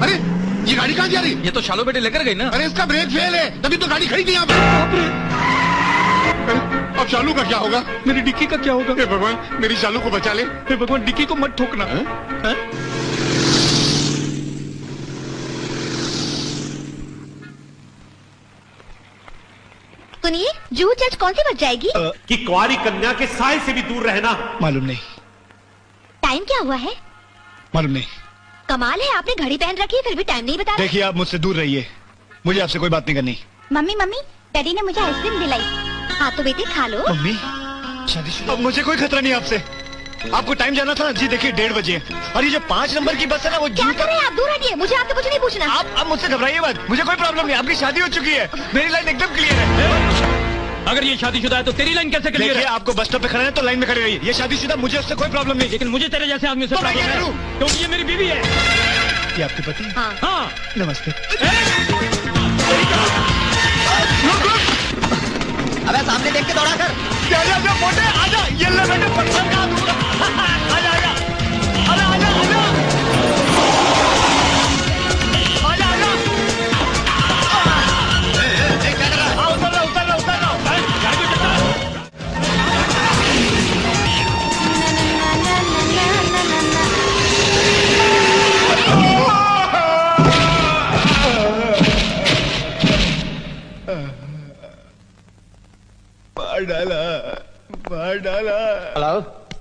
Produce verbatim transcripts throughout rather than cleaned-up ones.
अरे ये गाड़ी कहाँ जा रही? ये तो शालू बेटे लेकर गई ना। अरे इसका ब्रेक फेल है, तभी तो गाड़ी खड़ी थी यहाँ पर। अब शालू का क्या होगा? मेरी डिक्की का क्या होगा? हे भगवान, मेरी शालू को बचा ले। हे भगवान, डिक्की को मत ठोकना। है? है? सुनिए, जूह जज कौन सी बच जाएगी? आ, कि कुंवारी कन्या के साय से भी दूर रहना। मालूम नहीं। टाइम क्या हुआ है? मालूम नहीं। कमाल है, आपने घड़ी पहन रखी है फिर भी टाइम नहीं बता रहे। देखिए, आप मुझसे दूर रहिए, मुझे आपसे कोई बात नहीं करनी। मम्मी मम्मी, डैडी ने मुझे आइसक्रीम दिलाई। हाँ तो बेटे खा लो। मम्मी, शादीशुदा। अब मुझे कोई खतरा नहीं आपसे। आपको टाइम जाना था जी, देखिए डेढ़ बजे। और ये जो पाँच नंबर की बस है ना, वो क्या कर रहे हैं आप? दूर हटिए, मुझे आपसे कुछ नहीं पूछना। आप अब मुझसे घबराइए मत, मुझे कोई प्रॉब्लम नहीं। आपकी शादी हो चुकी है, मेरी लाइन एकदम क्लियर है। अगर ये शादीशुदा है तो तेरी लाइन कैसे क्लियर है? आपको बस स्टॉप पे खड़ा है तो लाइन में खड़े रहिए। ये शादीशुदा, मुझे उससे कोई प्रॉब्लम नहीं। लेकिन मुझे तेरे जैसे आदमी से तो मैं क्या करूं? क्योंकि ये मेरी बीवी है। ये आपके पति? हाँ। हाँ। नमस्ते। अबे सामने देख के दौड़ा कर। जा जा जा मोटे, आजा। ये ले बेटे पत्थर का दूंगा। आजा आजा, अरे आजा आजा, आजा आजा। उतर रहा उतर रहा उतर रहा। मार डाला, मार डाला। हेलो,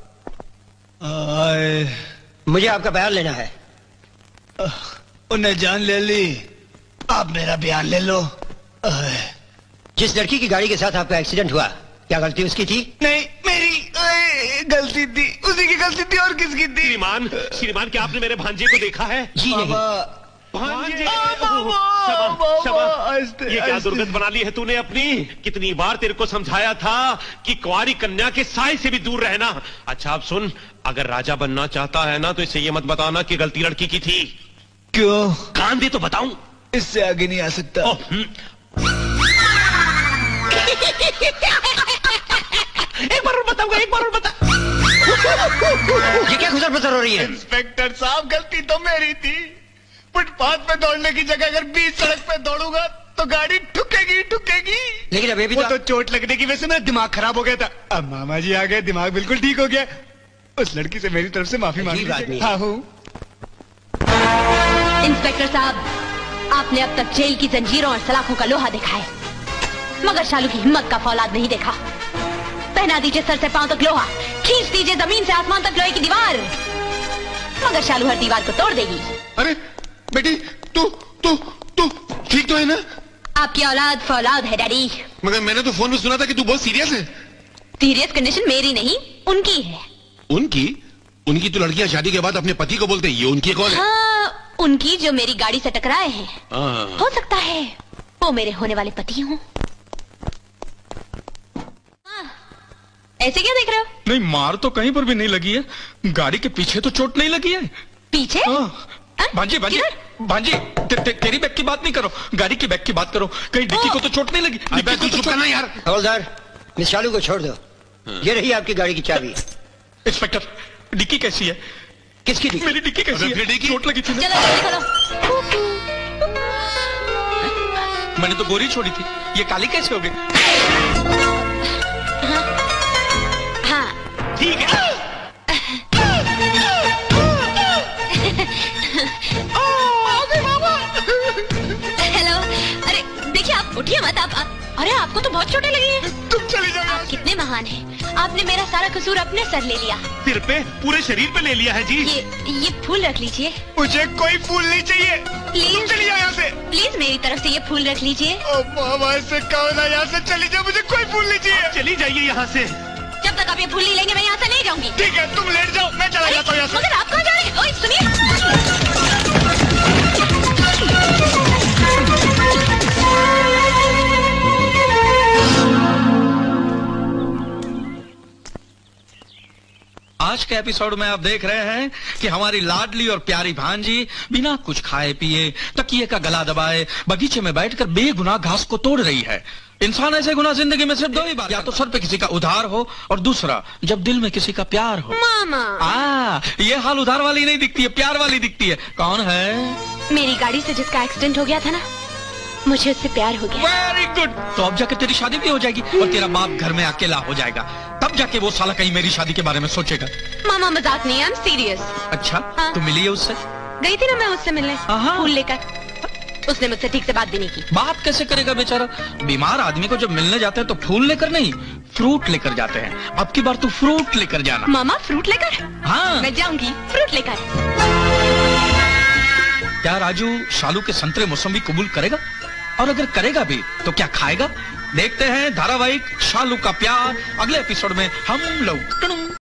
मुझे आपका बयान लेना है। उन्हें जान ले ली, आप मेरा बयान ले लो। जिस लड़की की गाड़ी के साथ आपका एक्सीडेंट हुआ, क्या गलती उसकी थी? नहीं, मेरी गलती थी। उसी की गलती थी, और किसकी थी? श्रीमान, श्रीमान क्या आपने मेरे भांजे को देखा है? जी नहीं। भांजे, शबा, शबा, ये क्या दुर्गत बना ली है तूने अपनी? कितनी बार तेरे को समझाया था कि कुंवारी कन्या के साय से भी दूर रहना। अच्छा अब सुन, अगर राजा बनना चाहता है ना तो इसे ये मत बताना कि गलती लड़की की थी। क्यों? कान दे तो बताऊं। इससे आगे नहीं आ सकता। एक बार और बताऊंगा, एक बार और बता। ये क्या खुसर फसर हो रही है? इंस्पेक्टर साहब, गलती तो मेरी थी। फुटपाथ पे दौड़ने की जगह अगर बीच सड़क पे दौड़ूंगा तो गाड़ी ठुकेगी ठुकेगी। लेकिन अभी भी वो तो, तो चोट लगने की वजह से मेरा दिमाग खराब हो गया था। अब मामा जी आ गए, दिमाग बिल्कुल ठीक हो गया। उस लड़की से मेरी तरफ से माफी मांग लीजिए। हाँ हूँ। इंस्पेक्टर साहब, आपने अब तक जेल की जंजीरों और सलाखों का लोहा देखा है, मगर शालू की हिम्मत का फौलाद नहीं देखा। पहना दीजिए सर से पांव तक लोहा, खींच दीजिए जमीन से आसमान तक लोहे की दीवार, मगर शालू हर दीवार को तोड़ देगी। अरे बेटी, तू तू तू ठीक तो है ना? आपकी औलाद फौलाद है डैडी। मगर मैंने तो फोन में सुना था कि तू बहुत सीरियस है। सीरियस कंडीशन मेरी नहीं, उनकी है। उनकी? उनकी तो लड़कियां शादी के बाद अपने पति को बोलते हैं। ये उनकी कौन है? हाँ, उनकी जो मेरी गाड़ी से टकराए हैं। हाँ। हो सकता है वो मेरे होने वाले पति हों। ऐसे क्या देख रहे हो? नहीं, मार तो कहीं पर भी नहीं लगी है। गाड़ी के पीछे तो चोट नहीं लगी है। पीछे? भांजी भांजी भांजी, ते, ते, तेरी बैग की बात नहीं करो, गाड़ी की बैग की बात करो। कहीं डिक्की को तो चोट नहीं लगी? अबे तू चुप करना यार। हवलदार, मिस शालू को छोड़ दो। ये रही आपकी गाड़ी की चाबी। इंस्पेक्टर, डिक्की कैसी है? किसकी डिक्की? मेरी डिक्की कैसी है? डिक्की? चोट लगी थी ना? चलो जल्दी खोलो। मैंने तो गोरी छोड़ी थी, ये काली कैसे हो गई? हाँ ठीक है। हेलो, अरे देखिए आप उठिए मत। आप, आप अरे आपको तो बहुत चोटें लगी हैं। तुम चली जाओ। आप कितने महान हैं, आपने मेरा सारा कसूर अपने सर ले लिया। सिर पे, पूरे शरीर पे ले लिया है जी। ये ये फूल रख लीजिए। मुझे कोई फूल नहीं चाहिए। प्लीज तुम चली जाओ यहाँ से। प्लीज मेरी तरफ से ये फूल रख लीजिए। ओ मामा से कहो ना यहाँ से चली जाओ, मुझे कोई फूल नहीं चाहिए। चली जाइए यहाँ से। जब तक आप ये फूल नहीं लेंगे मैं यहाँ से नहीं जाऊंगी। ठीक है, तुम लेट जाओ, मैं चला जाता हूँ यहाँ से। मगर आप कहाँ जा रहे हैं? ओए सुनिए। आज के एपिसोड में आप देख रहे हैं कि हमारी लाडली और प्यारी भांजी बिना कुछ खाए पिए, तकिए का गला दबाए बगीचे में बैठकर बेगुनाह घास को तोड़ रही है। इंसान ऐसे गुनाह जिंदगी में सिर्फ दो ही बार, या तो सर पे किसी का उधार हो और दूसरा जब दिल में किसी का प्यार हो। मामा आ, ये हाल उधार वाली नहीं दिखती है, प्यार वाली दिखती है। कौन है? मेरी गाड़ी से जिसका एक्सीडेंट हो गया था ना, मुझे उससे प्यार हो गया। Very good. तो अब जाके तेरी शादी भी हो जाएगी और तेरा बाप घर में अकेला हो जाएगा। तब जाके वो साला कहीं मेरी शादी के बारे में सोचेगा। मामा मजाक नहीं, आई एम सीरियस। अच्छा हाँ। तू मिली है उससे? गई थी ना मैं उससे मिलने, हाँ। फूल लेकर। उसने मुझसे ठीक से बात भी नहीं की। बात कैसे करेगा बेचारा? बीमार आदमी को जब मिलने जाते हैं तो फूल लेकर नहीं, फ्रूट लेकर जाते हैं। अब की बार तू फ्रूट लेकर जाना। मामा फ्रूट लेकर? हाँ। मैं जाऊंगी फ्रूट लेकर। क्या राजू शालू के संतरे मौसमी कबूल करेगा? और अगर करेगा भी तो क्या खाएगा? देखते हैं धारावाहिक शालू का प्यार अगले एपिसोड में हम लोग।